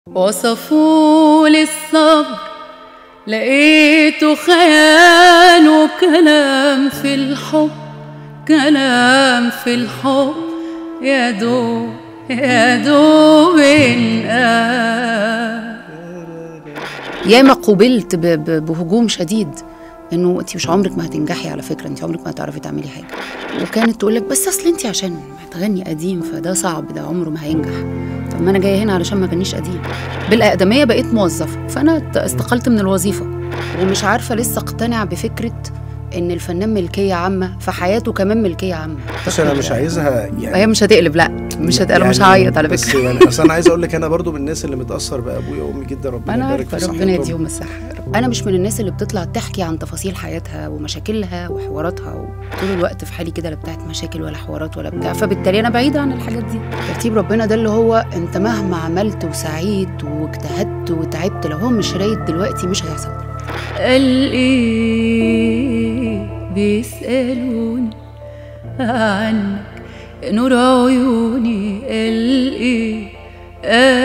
وصفوا لي الصبر لقيته خيال وكلام في الحب، كلام في الحب يا دوب يا دوب انقال. ياما قوبلت بهجوم شديد انه انت مش عمرك ما هتنجحي، على فكره انت عمرك ما هتعرفي تعملي حاجه، وكانت تقول لك بس اصل انت عشان هتغني قديم فده صعب، ده عمره ما هينجح. طب ما انا جايه هنا علشان ما اغنيش قديم. بالاقدميه بقيت موظفه، فانا استقلت من الوظيفه ومش عارفه لسه اقتنع بفكره ان الفنان ملكيه عامه، فحياته كمان ملكيه عامه. بس انا مش عايزها يعني هي مش هتقلب، لا مش هتقلب، مش هعيط على فكره. بس يعني اصل انا عايز اقول لك انا برضو من الناس اللي متاثر بابويا وامي جدا، ربنا يبارك في صحتهم. ربنا يديهم الصحه. انا مش من الناس اللي بتطلع تحكي عن تفاصيل حياتها ومشاكلها وحواراتها طول الوقت في حالي كده، لا بتاعت مشاكل ولا حوارات ولا بتاع، فبالتالي انا بعيده عن الحاجات دي. ترتيب ربنا ده اللي هو انت مهما عملت وسعيت واجتهدت وتعبت، لو هو مش رايد دلوقتي مش هيحصل دلوقتي. قال ايه بيسالوني عنك نور عيوني، قال ايه